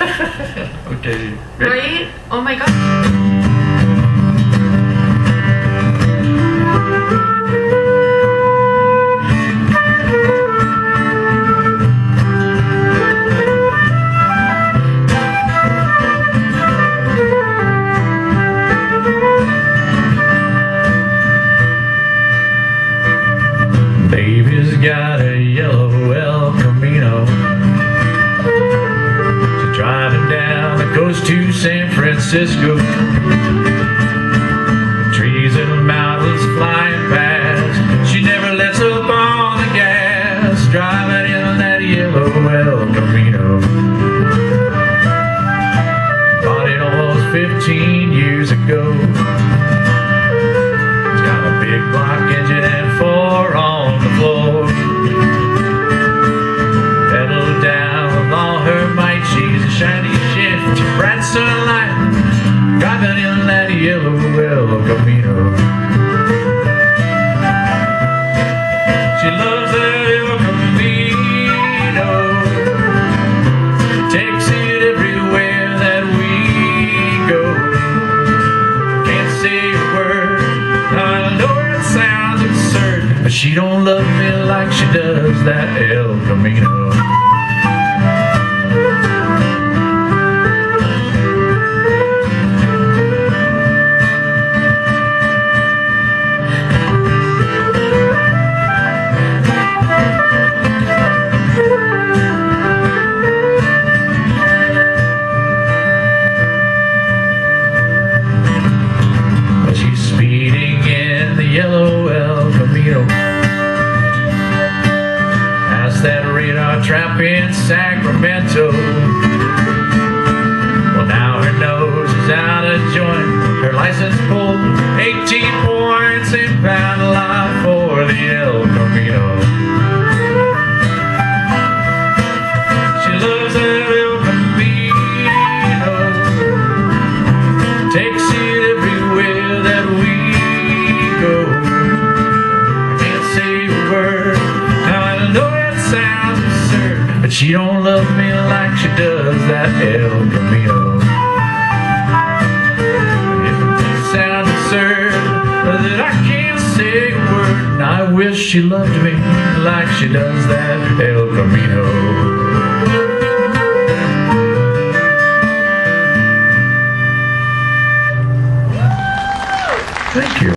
Okay. Right? Oh my god. Baby's got a yellow El Camino. She's driving down the coast to San Francisco. Trees and mountains flying past. She never lets up on the gas. Driving in that yellow El Camino. Bought it almost 15 years ago. It's got a big block engine and 4 on the floor. Pedal down with all her might. She's a shiny shift, bright sunlight, driving in that yellow El Camino. She loves that El Camino. Takes it everywhere that we go. Can't say a word. I know it sounds absurd, but she don't love me like she does that El Camino. Yellow El Camino, past that radar trap in Sacramento. Well, now her nose is out of joint, her license pulled, 18 points, impound a lot for the El Camino. She loves that El Camino, takes it everywhere that we go. I can't say a word. Now I know it sounds absurd, but she don't love me like she does that El Camino. If it sounds absurd that I can't say a word, and I wish she loved me like she does that El Camino. Thank you.